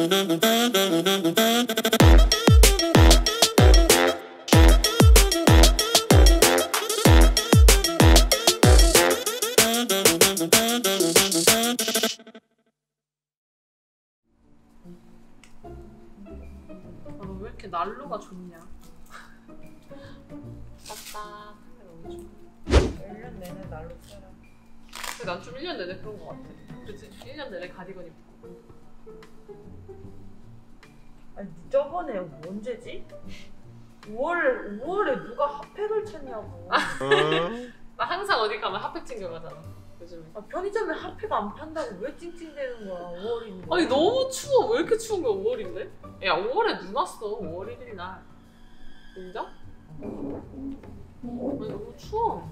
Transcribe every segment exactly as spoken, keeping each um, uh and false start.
너 왜 이렇게 난로가 좋냐? 딱딱 너무 좋아. 일 년 내내 난로 켜라. 근데 난 좀 일 년 내내 그런 거 같아. 그치? 일 년 내내 가디건 입고. 아니 저번에 언제지? 오월, 오월에 누가 핫팩을 찾냐고. 나 항상 어디 가면 핫팩 챙겨가잖아. 요즘에. 아, 편의점에 핫팩 안 판다고 왜 찡찡대는 거야 오월인데. 아니 너무 추워. 왜 이렇게 추운 거야 오월인데? 야 오월에 눈 왔어. 오월 일 일 날. 인정? 아니 너무 추워.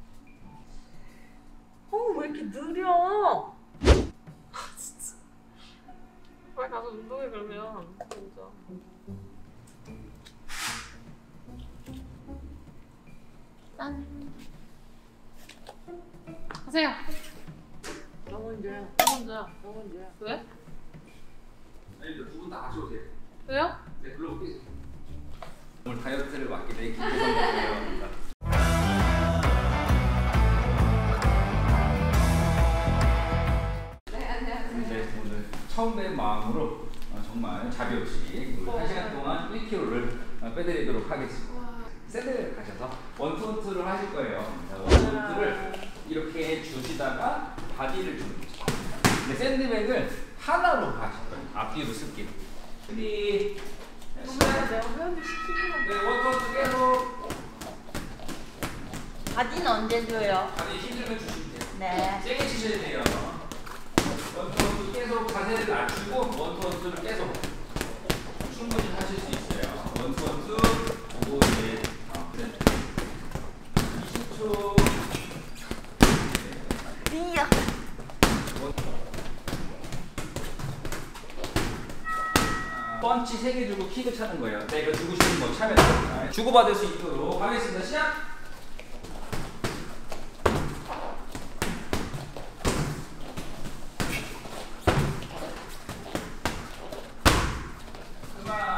어, 왜 이렇게 느려? 진짜. 빨리 가서 운동해 그러면. 진짜. 짠. 하세요. 나 먼저야. 나 먼저야. 나 먼저야. 왜? 아니 두 분 다 같이 오세요. 왜요? 네, 불러올게요. 오늘 다이어트를 맡게 된 김보성이라고 합니다. 네, 안녕하세요. 네, 오늘 처음 뵌 마음으로 정말 자비 없이 한 시간 동안 일 킬로그램를 빼드리도록 하겠습니다. 샌들 가셔서 원투원투를 하실 거예요. 원투원투를 이렇게 주시다가 바디를 주는 거죠. 근데 샌드백을 하나로 하실 거예요. 앞뒤로 쓸게요. 준비. 정말 내가 회원님 시키는 네, 원투원투 계속. 바디는 언제 줘요? 바디 힘들면 주시면 돼요. 네. 세게 치셔야 돼요. 원투원투 계속 자세를 낮추고 원투원투를 계속 충분히 하실 수 있어요. 원투원투 그리고 이제 이십 초. 이야. 펀치 세 개 주고 킥을 차는 거예요. 내가 주고 싶은 거 차면 돼요. 주고받을 수 있도록 하겠습니다. 시작! 그만!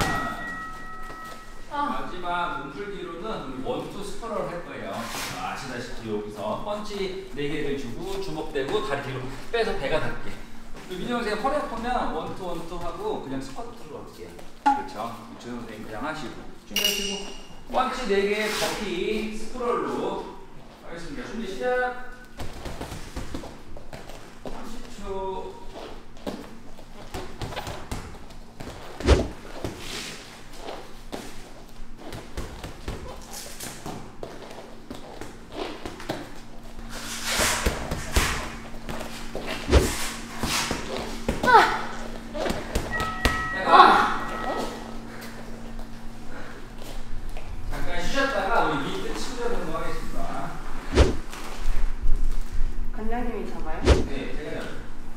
아. 마지막 몸풀기로는 원투 스프롤 할 거예요. 아시다시피 여기서 펀치 네 개를 주고 주먹 대고 다리 뒤로 빼서 배가 닿게. 민영 선생님 허리 아프면 원투 원투 하고 그냥 스쿼트로 할게요. 그렇죠. 유채 선생님 그냥 하시고 준비하시고 펀치 네 개 커피 스크롤로 하겠습니다. 준비 시작. 삼십 초. 잠깐 쉬셨다가 우리 밑에 친절 운동하겠습니다. 관장님이 잡아요? 네, 제가 잡아요.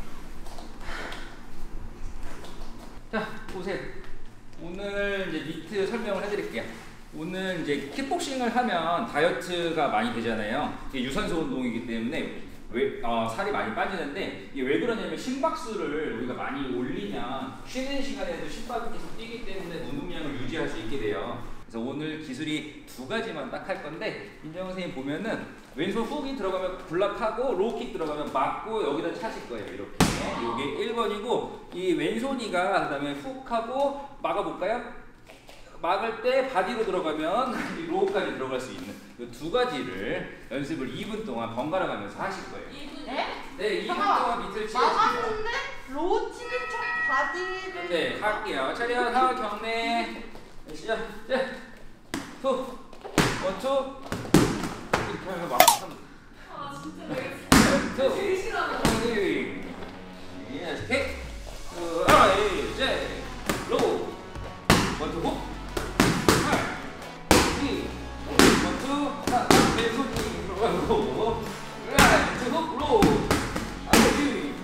자, 보세요. 오늘 이제 미트 설명을 해드릴게요. 오늘 이제 킥복싱을 하면 다이어트가 많이 되잖아요. 이게 유산소 운동이기 때문에 왜, 어, 살이 많이 빠지는데 이게 왜 그러냐면 심박수를 우리가 많이 올리면 쉬는 시간에도 심박이 계속 뛰기 때문에 운동량을 유지할 수 있게 돼요. 그래서 오늘 기술이 두 가지만 딱 할 건데 민정 선생님 보면은 왼손 훅이 들어가면 블락하고 로우킥 들어가면 맞고 여기다 차실 거예요. 이렇게 이게 일 번이고 이 왼손이가 그 다음에 훅하고 막아볼까요? 막을 때 바디로 들어가면 이 로우까지 들어갈 수 있는 이 두 가지를 연습을 이 분 동안 번갈아 가면서 하실 거예요. 이 분? 네? 네, 이 분 잠깐만. 동안 밑을 치겠습니다. 막았는데 로우 치는 척 바디를. 네, 할게요. 차렷, 하나, 경례. 시작. 자, 투, 원투. 이렇게 하면 막 한. 아 진짜 되게 투, 되게 싫어하는 쓰리. 예, 킥. 투, 하나, 이제 로우. 원투 훅. 하나, 이. 원투 하나, 왼손이 로우. 하나, 투 훅, 로우. 하나, 이.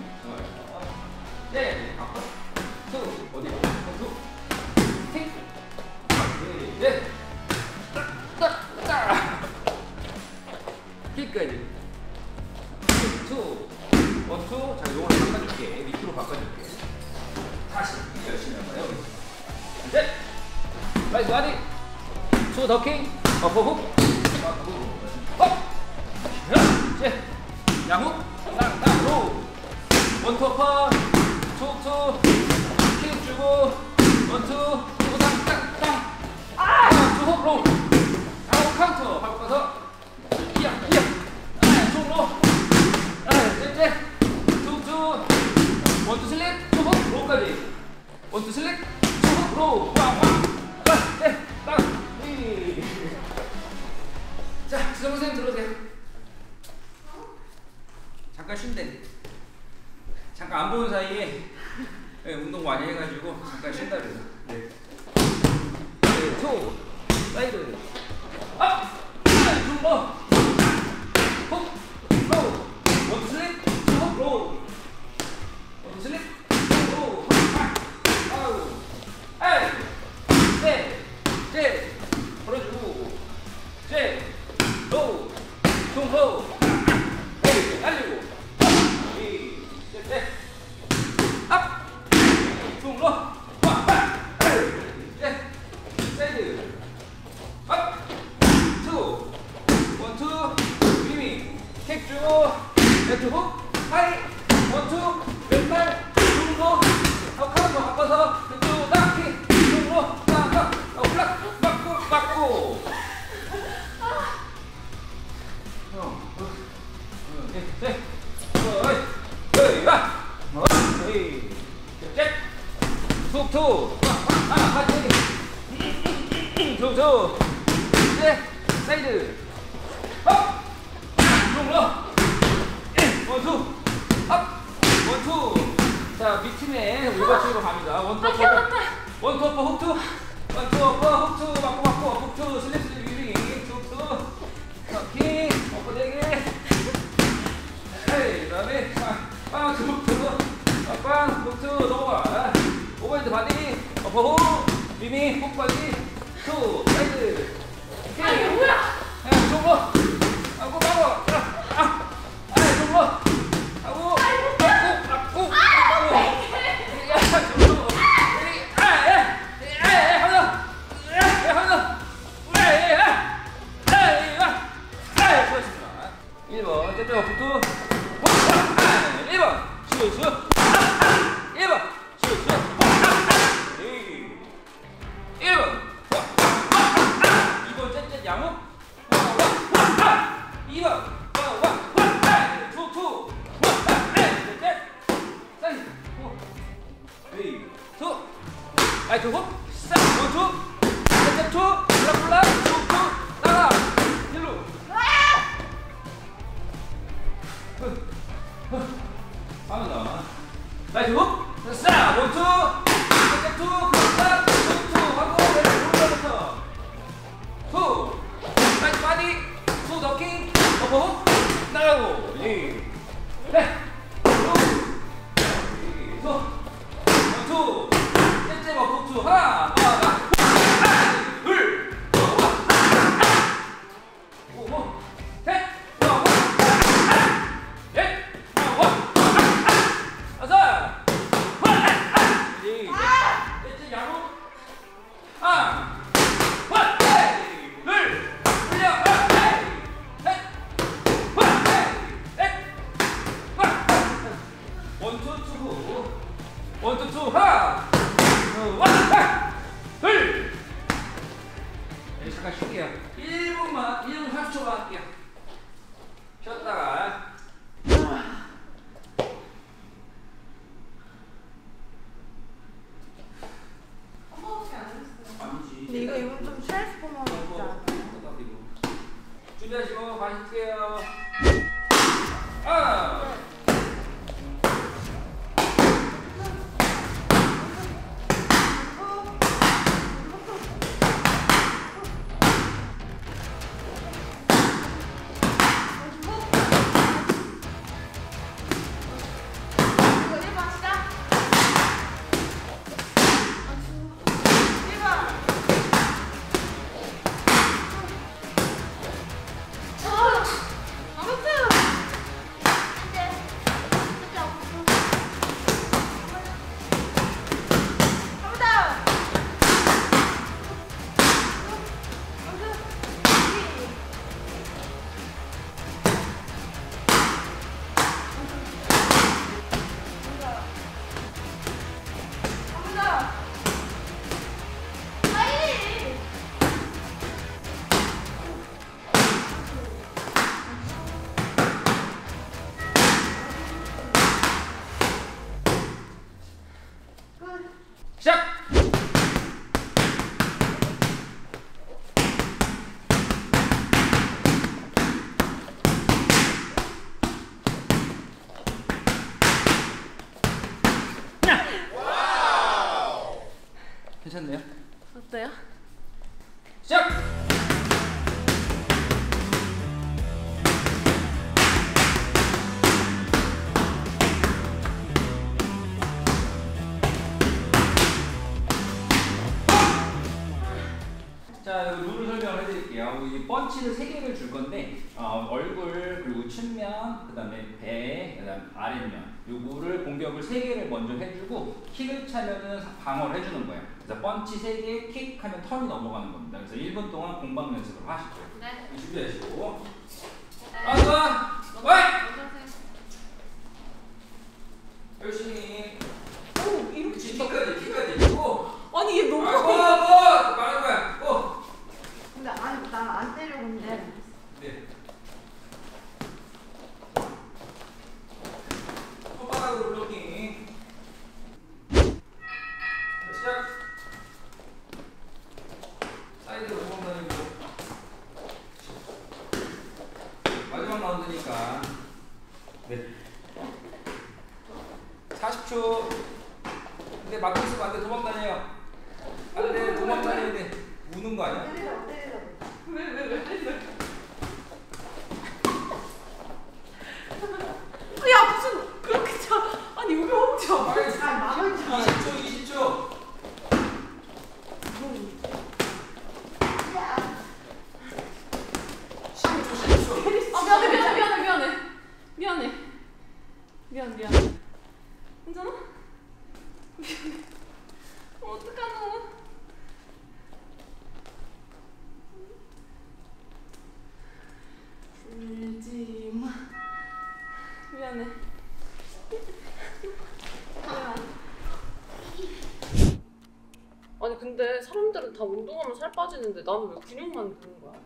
네, 투, 어디? 원투. 킥. 네. 딱, 딱. 킥까지. 투, 원투. 자, 요걸 바꿔줄게. 밑으로 바꿔줄게. 다시 열심히 한번 해보겠습니다. 이제 라이트 바디 투 더킹 어퍼 훅 업 이제 양훅 땅땅 원투 어퍼 투투 킥 주고 원투 주고 땅땅땅 투훅 로 양훅 카운터 하고 가서 이야 이야 쭉 로 이제 투투 원투 슬립 투훅 로까지 원투 슬립 투훅 로 왕왕 자, 지성 선생님 들어오세요. 잠깐 쉰대. 잠깐 안 보는 사이에 네, 운동 많이 해가지고 잠깐 쉰다 그래서. 네. 네, 투, 사이드, 업, 쭉 로, 훅, 로, 원투 슬립, 훅, 로, 원투 슬립, 훅, 로, 아우, 에이, 네, 제, 걸어주고, 제. 로우, 중로우, 에이, 날리고, 이, 셋, 업, 중로, 와, 셋, 사이드, 업, 투, 원투, 위밍, 킥 주고, 레트 훅, 하이, 원투, 왼발, 중로, 어, 카운터 바꿔서, 왼쪽, 땅, 킥, 중로, 땅, 땅, 어, 플락, 맞고, 맞고. 툭툭 하나 파티 툭툭 이제 사이드 업 중로 원투 업 원투 자 밑팀에 올바치로 갑니다. 원투 어퍼 원투 어퍼 훅투 원투 어퍼 훅투 맞고 맞고 훅투 슬립 슬립 위빙 툭투 터킹 어퍼 대게 그 다음에 빵 툭투 빵 훅투 넘어가 오버핸드 바디 어퍼 훅 위밍 훅 바디 투 사이드 아 이게 뭐야? 야 종로 하고 가고 아 아니 종로 하고 막고 막고 막고 야 종로 아예예 하나 예 하나 예예 예 수고하셨습니다. 일 번 떼떼 어프투 일 번 슈슈 일 번 슈슈 일 번 이 번 째째 양호 이 번 투투 째째 사이드 투 라이트 훅 원투 째째 투 블락블락 투투 나가 일로 하나 라이트 훅 싹 원투 째째 투 블락블락 투투 하고 왼쪽부터 투 라이트 바디 투 더킹 어퍼 훅 나가고 이 네 투 원투 째째 어퍼 투 하나 하나 둘 오 셋 넷 다섯 넷째 양호 하나 둘 돌려 셋 넷 원투 투 원투 투 하나 둘 네, 잠깐 쉴게요. 일 분만 일 분 삼십 초만 할게요. 쉬었다가 아니지. 근데 이거 이건 좀 트랜스포머로 있지 않아? 준비하시고 마실게요. 아. 아, 아무튼 펀치를 세 개를 줄 건데 어, 얼굴 그리고 측면 그다음에 배 그다음 아랫면 요거를 공격을 세 개를 먼저 해주고 킥을 차면은 방어를 해주는 거예요. 그래서 펀치 세 개, 킥하면 턴이 넘어가는 겁니다. 그래서 일 분 동안 공방 연습을 하시죠. 네. 준비하시고. 네. 아빠, 와이. 어서오세요. 열심히. 오 이렇게 킥까지, 킥까지. 오. 아니 얘 너무. 아, 뭐, 뭐, 말한 거야. 오. 근데 아니 난 안 때리고 있는데. 네. 손바닥으로 블로킹. 시작. 사이드로 두번 다니고. 마지막 라운드니까. 네. 사십 초. 근데 막고 있으면 안 돼. 도망 다녀요. 안 돼. 도망 다녀야 돼. 우는 거 아니야? 때리라 때리라. 왜왜 왜 때려? 야 무슨 그렇게 차? 아니 여기 홈쳐. 빨리 아 막을 줄 이십 초, 이십 초. 십오 초, 십오 초. 아 미안해 미안해 미안해 미안해 미안해 미안 미안 괜찮아? 미안해 어, 어떡하노 울지마 미안해 미안 아니 근데 사람들은 다 운동하면 살 빠지는데 나는 왜 근육만 드는 거야?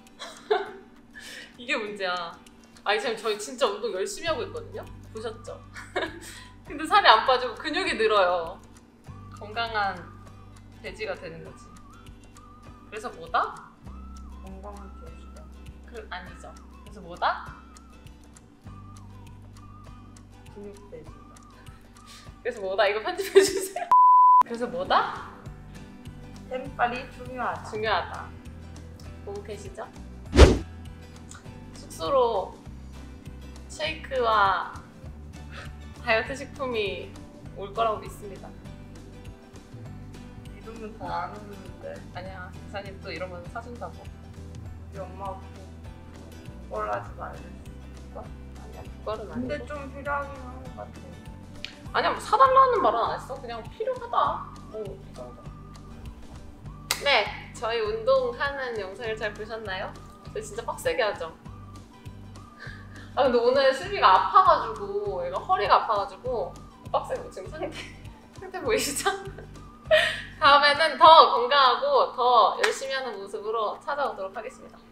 이게 문제야. 아니 지금 저희 진짜 운동 열심히 하고 있거든요? 보셨죠? 근데 살이 안 빠지고 근육이 늘어요. 건강한 돼지가 되는 거지. 그래서 뭐다? 건강한 돼지다. 그 아니죠. 그래서 뭐다? 근육 돼지다. 그래서 뭐다? 이거 편집해 주세요. 그래서 뭐다? 템빨이 중요하다. 중요하다. 보고 계시죠? 숙소로 쉐이크와 다이어트 식품이 올 거라고 믿습니다. 이러면 더 안 오는데. 아니야, 기사님 또 이러면 사준다고. 우리 엄마 꼴하지 말랬어. 아니야, 그거는 아니고. 근데 좀 필요하긴 한 것 같아. 아니야, 뭐 사달라는 말은 안 했어. 그냥 필요하다. 뭐, 이 정도. 네, 저희 운동하는 영상을 잘 보셨나요? 저희 진짜 빡세게 하죠. 아 근데 오늘 슬비가 아파가지고 얘가 허리가 아파가지고 빡세고 지금 상태 상태 보이시죠? 다음에는 더 건강하고 더 열심히 하는 모습으로 찾아오도록 하겠습니다.